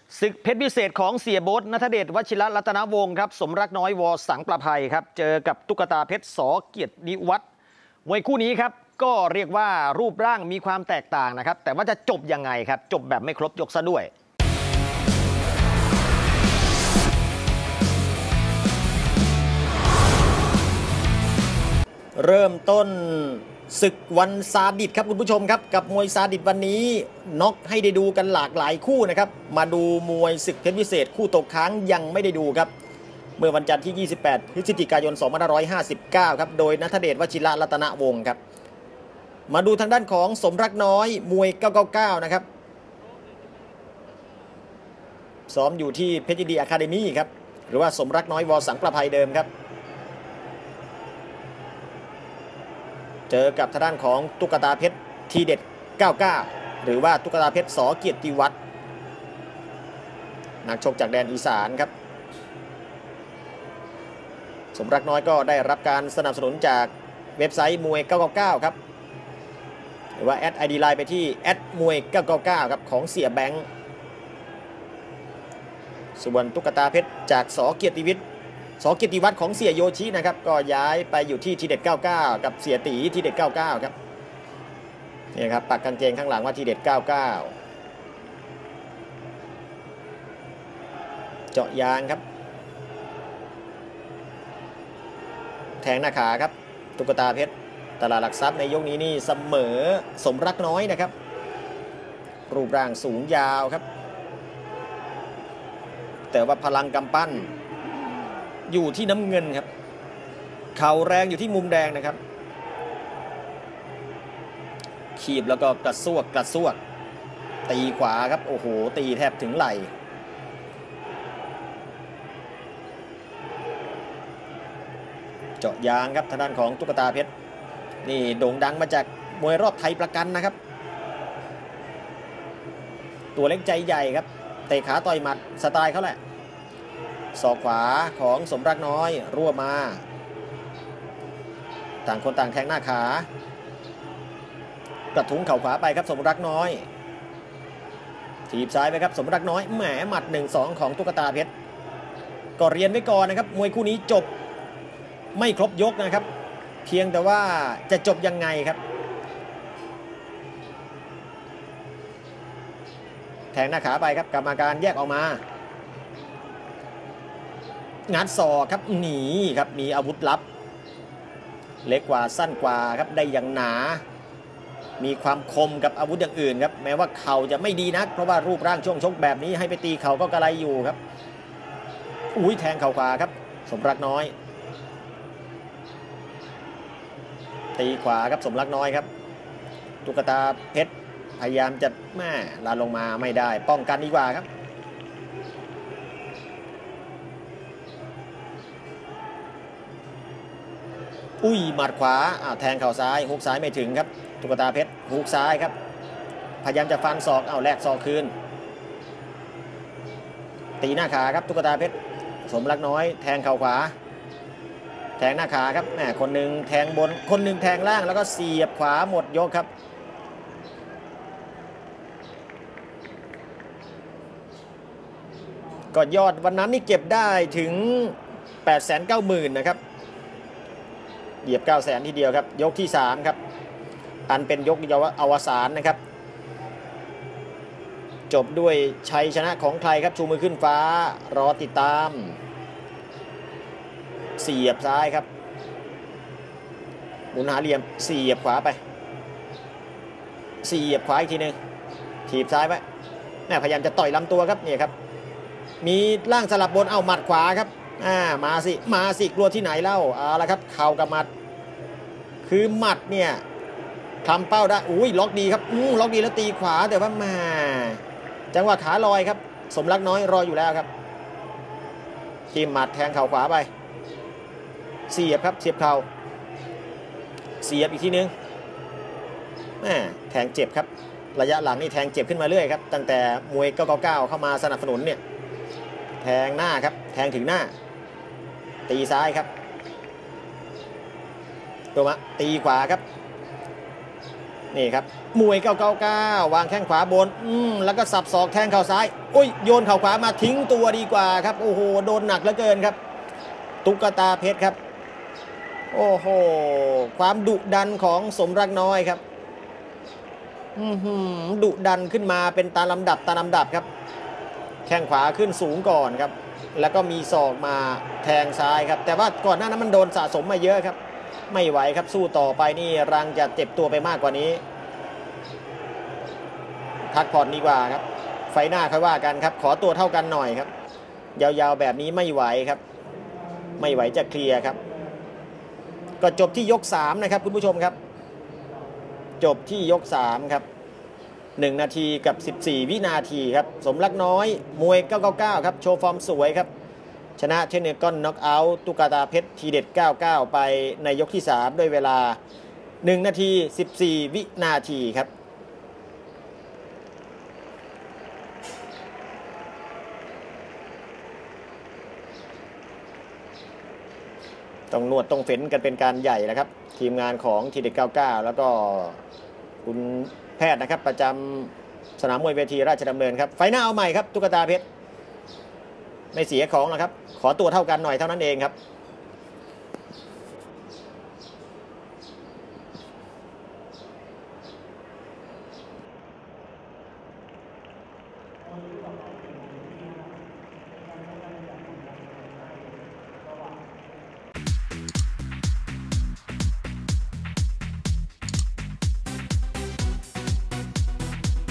ศึกเพชรพิเศษของเสียโบ๊ทณัฐเดช วชิรรัตนวงศ์ครับสมรักน้อยวสังประภัยครับเจอกับตุ๊กตาเพชรสเกียรติวัฒน์มวยคู่นี้ครับก็เรียกว่ารูปร่างมีความแตกต่างนะครับแต่ว่าจะจบยังไงครับจบแบบไม่ครบยกซะด้วยเริ่มต้นศึกวันซาดิสครับคุณผู้ชมครับกับมวยซาดิสวันนี้น็อกให้ได้ดูกันหลากหลายคู่นะครับมาดูมวยศึกเพชรพิเศษคู่ตกค้างยังไม่ได้ดูครับเมื่อวันจันทร์ที่28พฤศจิกายน2559ครับโดยณัฐเดช วชิรรัตนวงศ์ครับมาดูทางด้านของสมรักน้อยมวย999นะครับซ้อมอยู่ที่เพชรยินดีอะคาเดมี่ครับหรือว่าสมรักน้อยวสังประภัยเดิมครับเจอกับทางด้านของตุ๊กตาเพชรทีเด็ด99หรือว่าตุ๊กตาเพชรสเกียรติวัฒน์นักชกจากแดนอีสานครับสมรักน้อยก็ได้รับการสนับสนุนจากเว็บไซต์มวย999ครับหรือว่าแอด ID ไลน์ไปที่แอดมวย999ครับของเสียแบงค์ส่วนตุ๊กตาเพชรจากสเกียรติวิทย์สเกียรติวัฒน์ของเสียโยชินะครับก็ย้ายไปอยู่ที่ทีเด็ด99กับเสียตีทีเด็ด99ครับนี่ครับปักกางเกงข้างหลังว่าทีเด็ด99เจาะยางครับแทงหน้าขาครับตุ๊กตาเพชรตลาดหลักทรัพย์ในยกนี้นี่เสมอสมรักน้อยนะครับรูปร่างสูงยาวครับแต่ว่าพลังกำปั้นอยู่ที่น้ำเงินครับเข่าแรงอยู่ที่มุมแดงนะครับขีบแล้วก็กระซวกตีขวาครับโอ้โหตีแทบถึงไหล่เจาะยางครับทางด้านของตุ๊กตาเพชรนี่โด่งดังมาจากมวยรอบไทยประกันนะครับตัวเล็กใจใหญ่ครับเตะขาต่อยหมัดสไตล์เขาแหละศอกขวาของสมรักน้อยรั่วมาต่างคนต่างแทงหน้าขากระทุ้งเข่าขวาไปครับสมรักน้อยถีบซ้ายไปครับสมรักน้อยแหมหมัด 1-2 ของตุ๊กตาเพชรก็เรียนไว้ก่อนนะครับมวยคู่นี้จบไม่ครบยกนะครับเพียงแต่ว่าจะจบยังไงครับแทงหน้าขาไปครับกรรมการแยกออกมางัดศอกครับหนีครับมีอาวุธลับเล็กกว่าสั้นกว่าครับได้อย่างหนามีความคมกับอาวุธอย่างอื่นครับแม้ว่าเข่าจะไม่ดีนักเพราะว่ารูปร่างช่วงชกแบบนี้ให้ไปตีเข่าก็กระไรอยู่ครับอุ้ยแทงเข่าขวาครับสมรักน้อยตีขวาครับสมรักน้อยครับตุ๊กตาเพชรพยายามจะแม่ลาลงมาไม่ได้ป้องกันดีกว่าครับอุ้ยหมัดขวาแทงเข่าซ้ายฮุกซ้ายไม่ถึงครับตุ๊กตาเพชรฮุกซ้ายครับพยายามจะฟันศอกแลกศอกคืนตีหน้าขาครับตุ๊กตาเพชรสมรักน้อยแทงเข่าขวาแทงหน้าขาครับแหมคนหนึ่งแทงบนคนหนึ่งแทงล่างแล้วก็เสียบขวาหมดยกครับก็ยอดวันนั้นนี่เก็บได้ถึง 890,000 นะครับเหยียบ 900,000 ทีเดียวครับยกที่3ครับอันเป็นยกอวสานนะครับจบด้วยชัยชนะของใครครับชูมือขึ้นฟ้ารอติดตามเสียบซ้ายครับหมุนหาเหลี่ยมเสียบขวาไปเสียบขวาอีกทีนึงถีบซ้ายไปพยายามจะต่อยลำตัวครับนี่ครับมีล่างสลับบนหมัดขวาครับมาสิกลัวที่ไหนเล่าละครับเข่ากับหมัดคือหมัดเนี่ยทำเป้าได้อุ้ยล็อกดีครับล็อกดีแล้วตีขวาแต่ว่ามาจังหวะขาลอยครับสมรักน้อยรออยู่แล้วครับทีมหมัดแทงเข่าขวาไปเสียบครับเสียบเข่าเสียบอีกทีนึงแทงเจ็บครับระยะหลังนี่แทงเจ็บขึ้นมาเรื่อยครับตั้งแต่มวย999เข้ามาสนับสนุนเนี่ยแทงหน้าครับแทงถึงหน้าตีซ้ายครับตัวมาตีขวาครับนี่ครับมวย999วางแข้งขวาบนแล้วก็สับศอกแทงเข่าซ้ายอุ้ยโยนเข่าขวามาทิ้งตัวดีกว่าครับโอ้โหโดนหนักเหลือเกินครับตุ๊กตาเพชรครับโอ้โหความดุดันของสมรักน้อยครับดุดันขึ้นมาเป็นตามลำดับครับแข้งขวาขึ้นสูงก่อนครับแล้วก็มีศอกมาแทงซ้ายครับแต่ว่าก่อนหน้านั้นมันโดนสะสมมาเยอะครับไม่ไหวครับสู้ต่อไปนี่รังจะเจ็บตัวไปมากกว่านี้พักผ่อนดีกว่าครับไฟหน้าค่อยว่ากันครับขอตัวเท่ากันหน่อยครับยาวๆแบบนี้ไม่ไหวครับไม่ไหวจะเคลียร์ครับก็จบที่ยก3นะครับคุณผู้ชมครับจบที่ยก3ครับ1 นาทีกับ14 วินาทีครับสมรักน้อยมวย999ครับโชว์ฟอร์มสวยครับชนะเทคนิคอนน็อกเอาท์ตุ๊กตาเพชรทีเด็ด99ไปในยกที่3ด้วยเวลา1 นาที14 วินาทีครับต้องนวดต้องเฟ้นกันเป็นการใหญ่แล้วครับทีมงานของทีเด็ด99แล้วก็คุณแพทย์นะครับประจำสนามมวยเวทีราชดำเนินครับไฟหน้าเอาใหม่ครับตุ๊กตาเพชรไม่เสียของหรอกครับขอตัวเท่ากันหน่อยเท่านั้นเองครับ